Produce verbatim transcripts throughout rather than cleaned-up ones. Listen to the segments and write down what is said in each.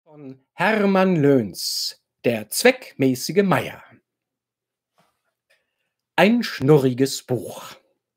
Von Hermann Löns, der zweckmäßige Meier. Ein schnurriges Buch.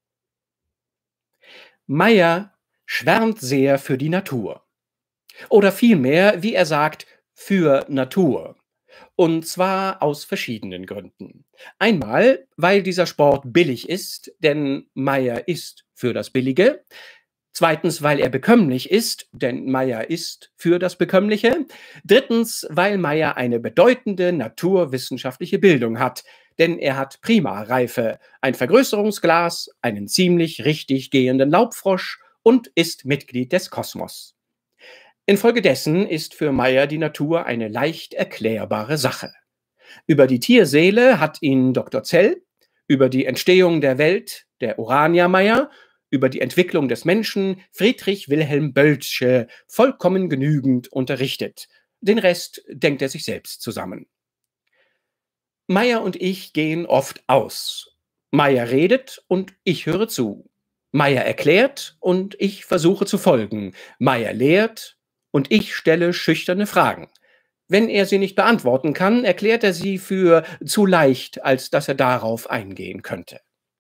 Meier schwärmt sehr für die Natur. Oder vielmehr, wie er sagt, für Natur. Und zwar aus verschiedenen Gründen. Einmal, weil dieser Sport billig ist, denn Meier ist für das Billige. Zweitens, weil er bekömmlich ist, denn Meier ist für das Bekömmliche. Drittens, weil Meier eine bedeutende naturwissenschaftliche Bildung hat, denn er hat Primareife, ein Vergrößerungsglas, einen ziemlich richtig gehenden Laubfrosch und ist Mitglied des Kosmos. Infolgedessen ist für Meier die Natur eine leicht erklärbare Sache. Über die Tierseele hat ihn Doktor Zell, über die Entstehung der Welt der Urania-Meier, über die Entwicklung des Menschen Friedrich Wilhelm Bölzsche vollkommen genügend unterrichtet. Den Rest denkt er sich selbst zusammen. Meier und ich gehen oft aus. Meier redet und ich höre zu. Meier erklärt und ich versuche zu folgen. Meier lehrt und ich stelle schüchterne Fragen. Wenn er sie nicht beantworten kann, erklärt er sie für zu leicht, als dass er darauf eingehen könnte.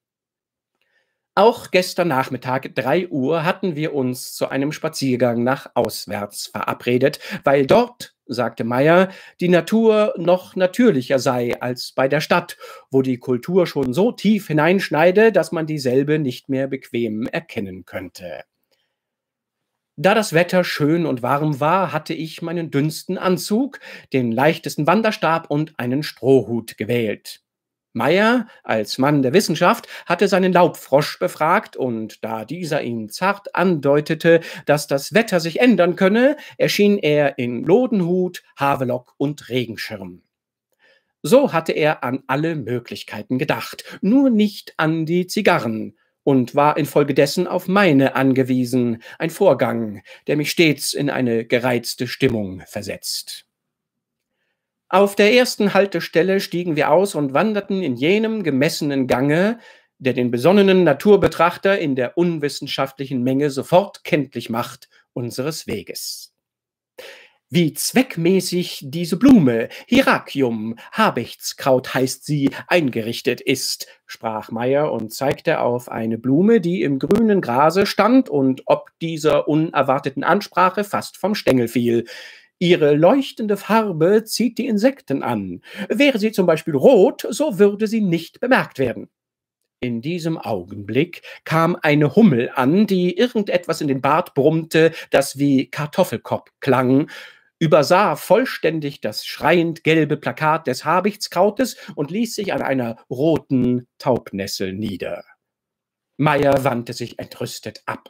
Auch gestern Nachmittag, drei Uhr, hatten wir uns zu einem Spaziergang nach auswärts verabredet, weil dort, sagte Meier, die Natur noch natürlicher sei als bei der Stadt, wo die Kultur schon so tief hineinschneide, dass man dieselbe nicht mehr bequem erkennen könnte. Da das Wetter schön und warm war, hatte ich meinen dünnsten Anzug, den leichtesten Wanderstab und einen Strohhut gewählt. Meier, als Mann der Wissenschaft, hatte seinen Laubfrosch befragt, und da dieser ihm zart andeutete, dass das Wetter sich ändern könne, erschien er in Lodenhut, Havelock und Regenschirm. So hatte er an alle Möglichkeiten gedacht, nur nicht an die Zigarren, und war infolgedessen auf meine angewiesen, ein Vorgang, der mich stets in eine gereizte Stimmung versetzt. Auf der ersten Haltestelle stiegen wir aus und wanderten in jenem gemessenen Gange, der den besonnenen Naturbetrachter in der unwissenschaftlichen Menge sofort kenntlich macht, unseres Weges. Wie zweckmäßig diese Blume, Hieracium, Habichtskraut heißt sie, eingerichtet ist, sprach Meier und zeigte auf eine Blume, die im grünen Grase stand und ob dieser unerwarteten Ansprache fast vom Stängel fiel. Ihre leuchtende Farbe zieht die Insekten an. Wäre sie zum Beispiel rot, so würde sie nicht bemerkt werden. In diesem Augenblick kam eine Hummel an, die irgendetwas in den Bart brummte, das wie Kartoffelkopf klang, übersah vollständig das schreiend gelbe Plakat des Habichtskrautes und ließ sich an einer roten Taubnessel nieder. Meier wandte sich entrüstet ab.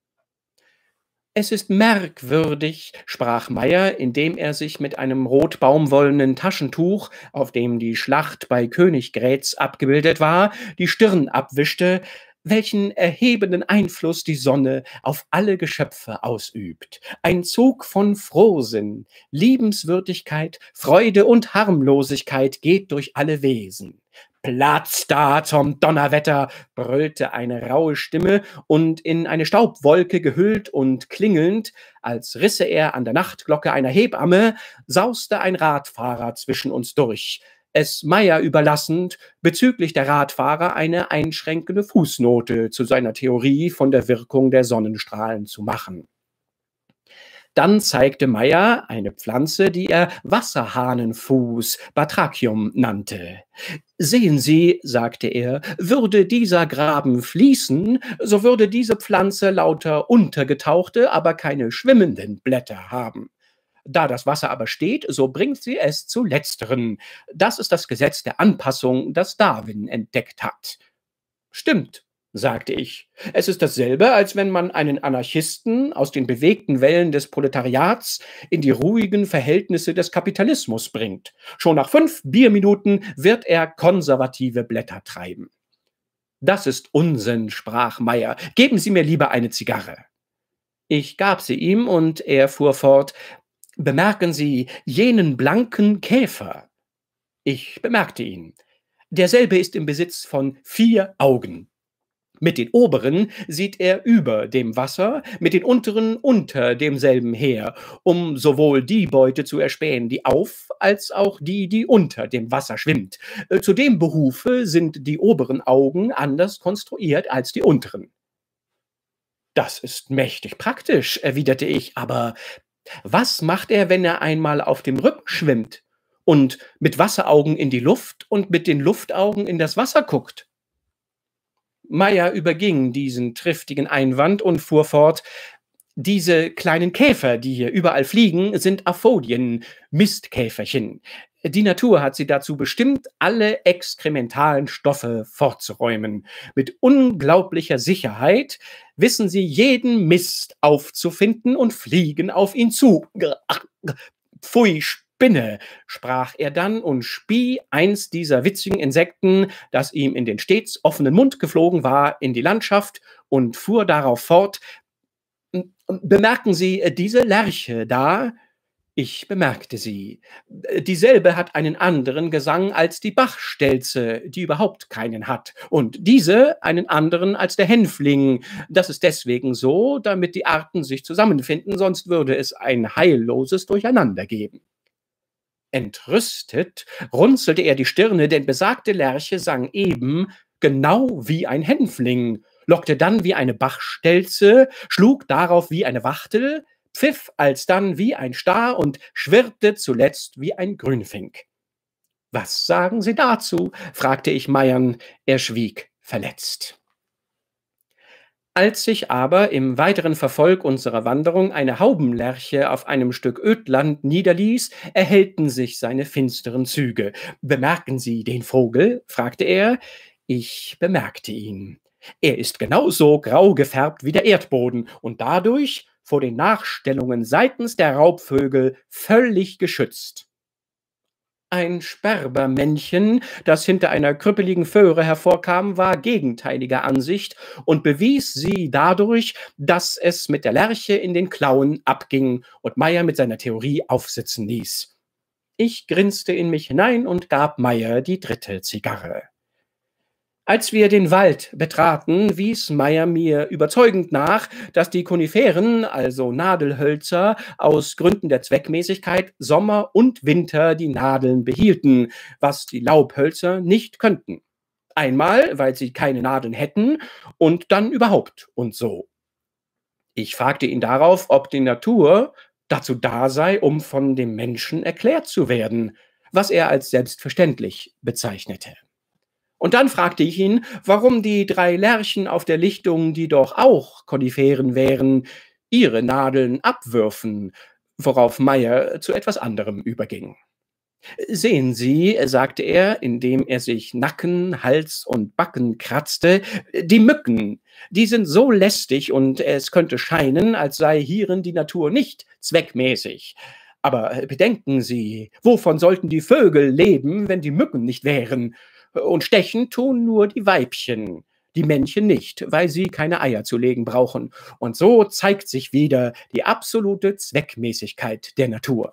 Es ist merkwürdig, sprach Meier, indem er sich mit einem rotbaumwollenen Taschentuch, auf dem die Schlacht bei Königgrätz abgebildet war, die Stirn abwischte, welchen erhebenden Einfluss die Sonne auf alle Geschöpfe ausübt. Ein Zug von Frohsinn, Liebenswürdigkeit, Freude und Harmlosigkeit geht durch alle Wesen. Platz da zum Donnerwetter, brüllte eine raue Stimme, und in eine Staubwolke gehüllt und klingelnd, als risse er an der Nachtglocke einer Hebamme, sauste ein Radfahrer zwischen uns durch, es Meier überlassend, bezüglich der Radfahrer eine einschränkende Fußnote zu seiner Theorie von der Wirkung der Sonnenstrahlen zu machen. Dann zeigte Meier eine Pflanze, die er Wasserhahnenfuß, Batrachium, nannte. Sehen Sie, sagte er, würde dieser Graben fließen, so würde diese Pflanze lauter untergetauchte, aber keine schwimmenden Blätter haben. Da das Wasser aber steht, so bringt sie es zu letzteren. Das ist das Gesetz der Anpassung, das Darwin entdeckt hat. Stimmt, sagte ich. Es ist dasselbe, als wenn man einen Anarchisten aus den bewegten Wellen des Proletariats in die ruhigen Verhältnisse des Kapitalismus bringt. Schon nach fünf Bierminuten wird er konservative Blätter treiben. Das ist Unsinn, sprach Meier. Geben Sie mir lieber eine Zigarre. Ich gab sie ihm, und er fuhr fort: Bemerken Sie jenen blanken Käfer? Ich bemerkte ihn. Derselbe ist im Besitz von vier Augen. Mit den oberen sieht er über dem Wasser, mit den unteren unter demselben her, um sowohl die Beute zu erspähen, die auf, als auch die, die unter dem Wasser schwimmt. Äh, Zu dem Behufe sind die oberen Augen anders konstruiert als die unteren. Das ist mächtig praktisch, erwiderte ich, aber was macht er, wenn er einmal auf dem Rücken schwimmt und mit Wasseraugen in die Luft und mit den Luftaugen in das Wasser guckt? Meyer überging diesen triftigen Einwand und fuhr fort: Diese kleinen Käfer, die hier überall fliegen, sind Aphodien, Mistkäferchen. Die Natur hat sie dazu bestimmt, alle exkrementalen Stoffe fortzuräumen. Mit unglaublicher Sicherheit wissen sie jeden Mist aufzufinden und fliegen auf ihn zu. Pfui, Spinne, sprach er dann und spie eins dieser witzigen Insekten, das ihm in den stets offenen Mund geflogen war, in die Landschaft und fuhr darauf fort: Bemerken Sie äh, diese Lerche da? Ich bemerkte sie. Äh, Dieselbe hat einen anderen Gesang als die Bachstelze, die überhaupt keinen hat. Und diese einen anderen als der Hänfling. Das ist deswegen so, damit die Arten sich zusammenfinden, sonst würde es ein heilloses Durcheinander geben. Entrüstet runzelte er die Stirne, denn besagte Lerche sang eben genau wie ein Hänfling, lockte dann wie eine Bachstelze, schlug darauf wie eine Wachtel, pfiff alsdann wie ein Star und schwirrte zuletzt wie ein Grünfink. »Was sagen Sie dazu?« fragte ich Meiern. Er schwieg verletzt. Als sich aber im weiteren Verfolg unserer Wanderung eine Haubenlerche auf einem Stück Ödland niederließ, erhellten sich seine finsteren Züge. »Bemerken Sie den Vogel?« fragte er. Ich bemerkte ihn. Er ist genauso grau gefärbt wie der Erdboden und dadurch vor den Nachstellungen seitens der Raubvögel völlig geschützt. Ein Sperbermännchen, das hinter einer krüppeligen Föhre hervorkam, war gegenteiliger Ansicht und bewies sie dadurch, dass es mit der Lerche in den Klauen abging und Meyer mit seiner Theorie aufsitzen ließ. Ich grinste in mich hinein und gab Meyer die dritte Zigarre. Als wir den Wald betraten, wies Meyer mir überzeugend nach, dass die Koniferen, also Nadelhölzer, aus Gründen der Zweckmäßigkeit Sommer und Winter die Nadeln behielten, was die Laubhölzer nicht könnten. Einmal, weil sie keine Nadeln hätten und dann überhaupt und so. Ich fragte ihn darauf, ob die Natur dazu da sei, um von dem Menschen erklärt zu werden, was er als selbstverständlich bezeichnete. Und dann fragte ich ihn, warum die drei Lerchen auf der Lichtung, die doch auch Koniferen wären, ihre Nadeln abwürfen, worauf Meyer zu etwas anderem überging. »Sehen Sie«, sagte er, indem er sich Nacken, Hals und Backen kratzte, »die Mücken, die sind so lästig und es könnte scheinen, als sei hierin die Natur nicht zweckmäßig. Aber bedenken Sie, wovon sollten die Vögel leben, wenn die Mücken nicht wären? Und stechen tun nur die Weibchen, die Männchen nicht, weil sie keine Eier zu legen brauchen. Und so zeigt sich wieder die absolute Zweckmäßigkeit der Natur.«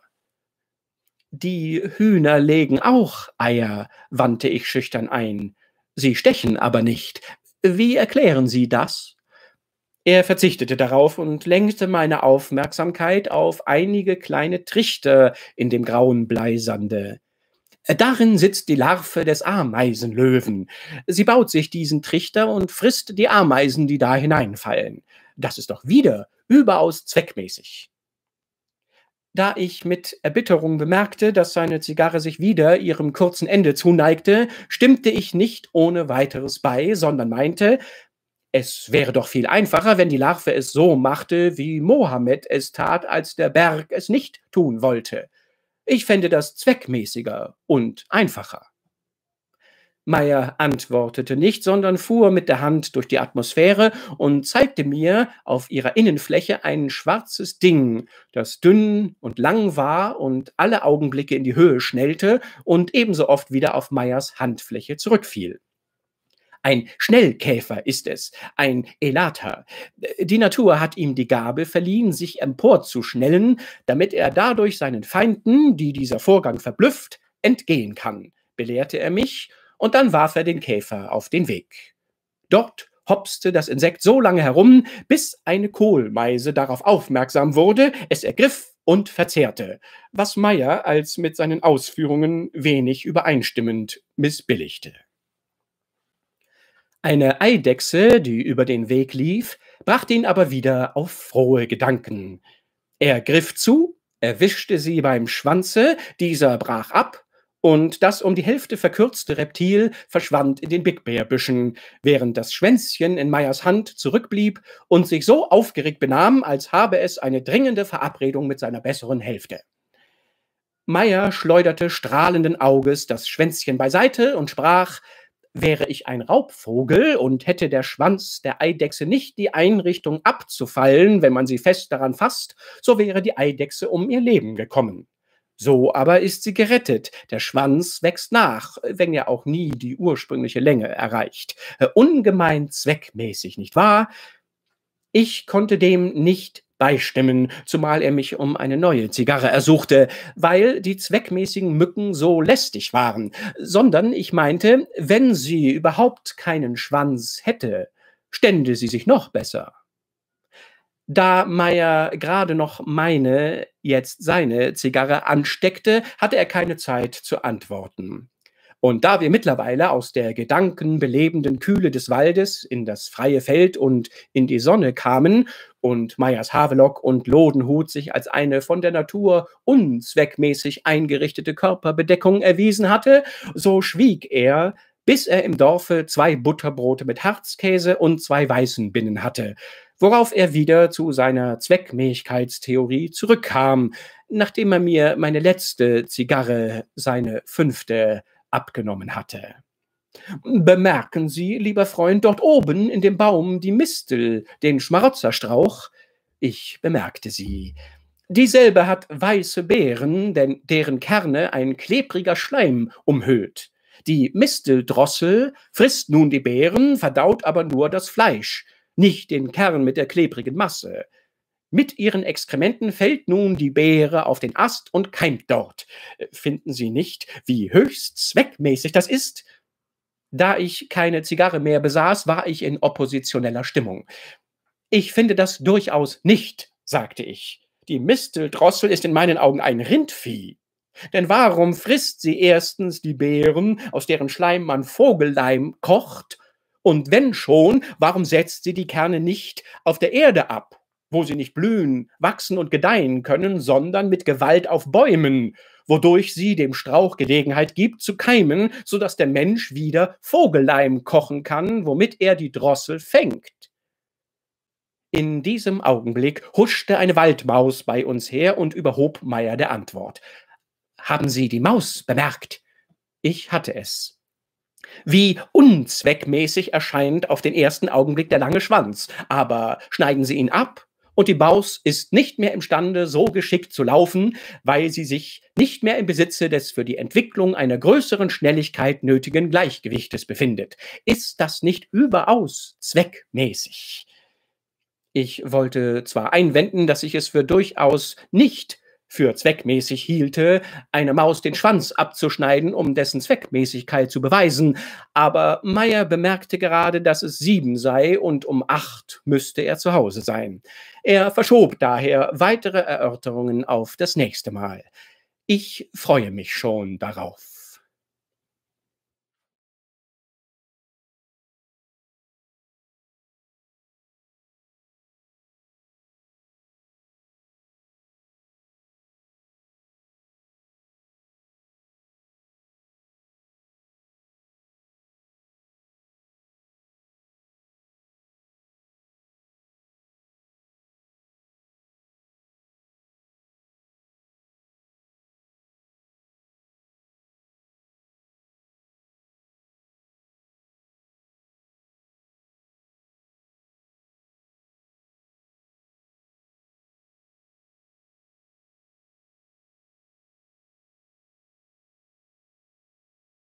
»Die Hühner legen auch Eier«, wandte ich schüchtern ein. »Sie stechen aber nicht. Wie erklären Sie das?« Er verzichtete darauf und lenkte meine Aufmerksamkeit auf einige kleine Trichter in dem grauen Bleisande. Darin sitzt die Larve des Ameisenlöwen. Sie baut sich diesen Trichter und frisst die Ameisen, die da hineinfallen. Das ist doch wieder überaus zweckmäßig. Da ich mit Erbitterung bemerkte, dass seine Zigarre sich wieder ihrem kurzen Ende zuneigte, stimmte ich nicht ohne weiteres bei, sondern meinte, es wäre doch viel einfacher, wenn die Larve es so machte, wie Mohammed es tat, als der Berg es nicht tun wollte. Ich fände das zweckmäßiger und einfacher. Meyer antwortete nicht, sondern fuhr mit der Hand durch die Atmosphäre und zeigte mir auf ihrer Innenfläche ein schwarzes Ding, das dünn und lang war und alle Augenblicke in die Höhe schnellte und ebenso oft wieder auf Meyers Handfläche zurückfiel. Ein Schnellkäfer ist es, ein Elata. Die Natur hat ihm die Gabe verliehen, sich emporzuschnellen, damit er dadurch seinen Feinden, die dieser Vorgang verblüfft, entgehen kann, belehrte er mich, und dann warf er den Käfer auf den Weg. Dort hopste das Insekt so lange herum, bis eine Kohlmeise darauf aufmerksam wurde, es ergriff und verzehrte, was Meyer als mit seinen Ausführungen wenig übereinstimmend missbilligte. Eine Eidechse, die über den Weg lief, brachte ihn aber wieder auf frohe Gedanken. Er griff zu, erwischte sie beim Schwanze, dieser brach ab, und das um die Hälfte verkürzte Reptil verschwand in den Bigbeerbüschen, während das Schwänzchen in Meyers Hand zurückblieb und sich so aufgeregt benahm, als habe es eine dringende Verabredung mit seiner besseren Hälfte. Meyer schleuderte strahlenden Auges das Schwänzchen beiseite und sprach: Wäre ich ein Raubvogel und hätte der Schwanz der Eidechse nicht die Einrichtung abzufallen, wenn man sie fest daran fasst, so wäre die Eidechse um ihr Leben gekommen. So aber ist sie gerettet. Der Schwanz wächst nach, wenn er auch nie die ursprüngliche Länge erreicht. Ungemein zweckmäßig, nicht wahr? Ich konnte dem nicht beistimmen, zumal er mich um eine neue Zigarre ersuchte, weil die zweckmäßigen Mücken so lästig waren, sondern ich meinte, wenn sie überhaupt keinen Schwanz hätte, stände sie sich noch besser. Da Meyer gerade noch meine, jetzt seine Zigarre ansteckte, hatte er keine Zeit zu antworten. Und da wir mittlerweile aus der gedankenbelebenden Kühle des Waldes in das freie Feld und in die Sonne kamen und Meyers Havelock und Lodenhut sich als eine von der Natur unzweckmäßig eingerichtete Körperbedeckung erwiesen hatte, so schwieg er, bis er im Dorfe zwei Butterbrote mit Harzkäse und zwei Weißenbinnen hatte, worauf er wieder zu seiner Zweckmäßigkeitstheorie zurückkam, nachdem er mir meine letzte Zigarre, seine fünfte, abgenommen hatte. Bemerken Sie, lieber Freund, dort oben in dem Baum die Mistel, den Schmarotzerstrauch? Ich bemerkte sie. Dieselbe hat weiße Beeren, denn deren Kerne ein klebriger Schleim umhüllt. Die Misteldrossel frisst nun die Beeren, verdaut aber nur das Fleisch, nicht den Kern mit der klebrigen Masse. Mit ihren Exkrementen fällt nun die Beere auf den Ast und keimt dort. Finden Sie nicht, wie höchst zweckmäßig das ist? Da ich keine Zigarre mehr besaß, war ich in oppositioneller Stimmung. Ich finde das durchaus nicht, sagte ich. Die Misteldrossel ist in meinen Augen ein Rindvieh. Denn warum frisst sie erstens die Beeren, aus deren Schleim man Vogelleim kocht? Und wenn schon, warum setzt sie die Kerne nicht auf der Erde ab, wo sie nicht blühen, wachsen und gedeihen können, sondern mit Gewalt auf Bäumen, wodurch sie dem Strauch Gelegenheit gibt zu keimen, sodass der Mensch wieder Vogelleim kochen kann, womit er die Drossel fängt? In diesem Augenblick huschte eine Waldmaus bei uns her und überhob Meyer der Antwort. Haben Sie die Maus bemerkt? Ich hatte es. Wie unzweckmäßig erscheint auf den ersten Augenblick der lange Schwanz, aber schneiden Sie ihn ab, und die Maus ist nicht mehr imstande, so geschickt zu laufen, weil sie sich nicht mehr im Besitze des für die Entwicklung einer größeren Schnelligkeit nötigen Gleichgewichtes befindet. Ist das nicht überaus zweckmäßig? Ich wollte zwar einwenden, dass ich es für durchaus nicht für zweckmäßig hielte, einer Maus den Schwanz abzuschneiden, um dessen Zweckmäßigkeit zu beweisen, aber Meyer bemerkte gerade, dass es sieben sei und um acht müsste er zu Hause sein. Er verschob daher weitere Erörterungen auf das nächste Mal. Ich freue mich schon darauf.